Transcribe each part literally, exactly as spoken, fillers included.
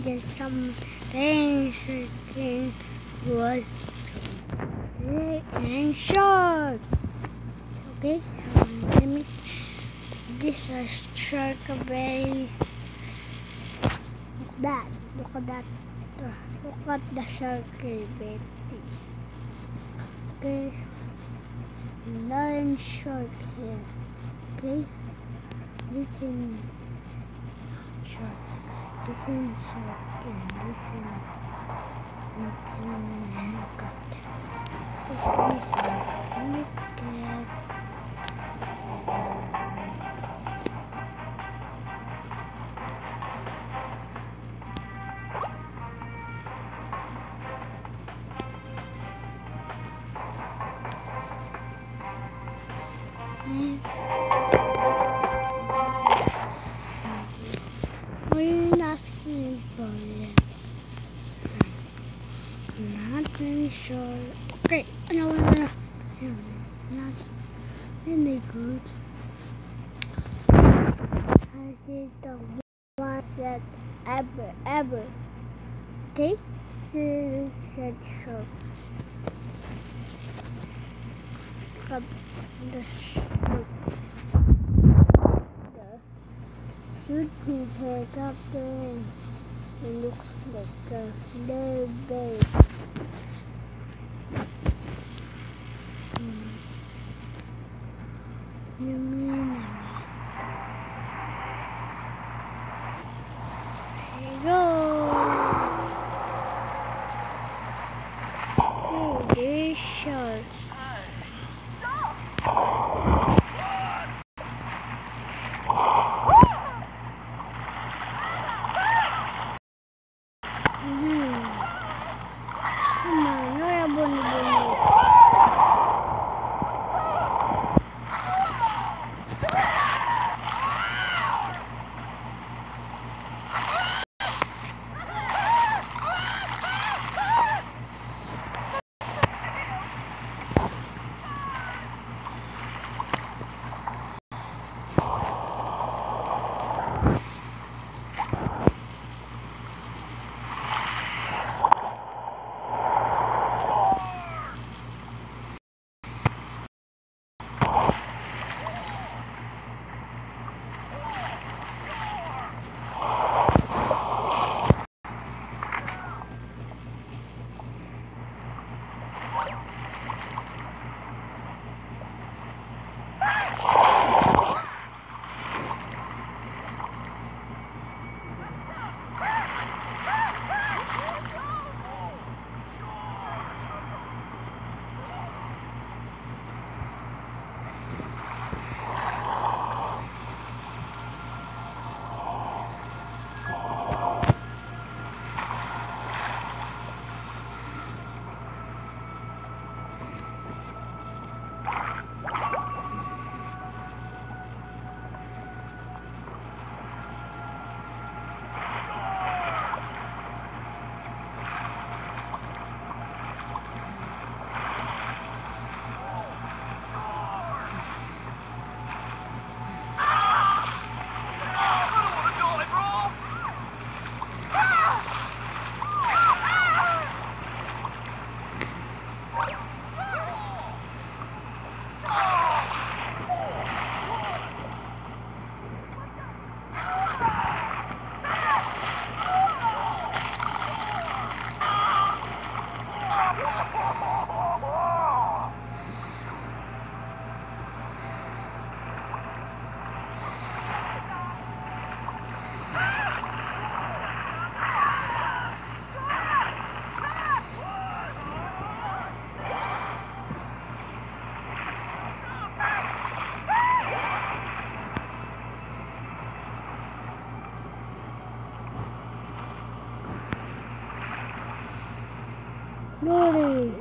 get some things freaking wood and short. Okay, so let me this is strawberry. Look at that. Look at that. Look at the strawberry. Okay, nine short here. Okay, listen. Short. Listen short. Okay, listen. Listen. Okay, listen. We're not simple yet. Not very sure. Okay, no, no, no, no, not really good. I did the one set ever, ever. Okay, so set short. Up the shooting helicopter. It looks like a little baby. Hmm. You mean hello? Oh, this shot. Lordy.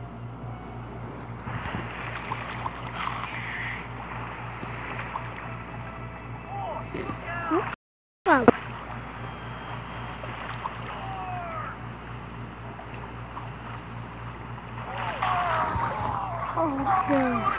Wow. Awesome.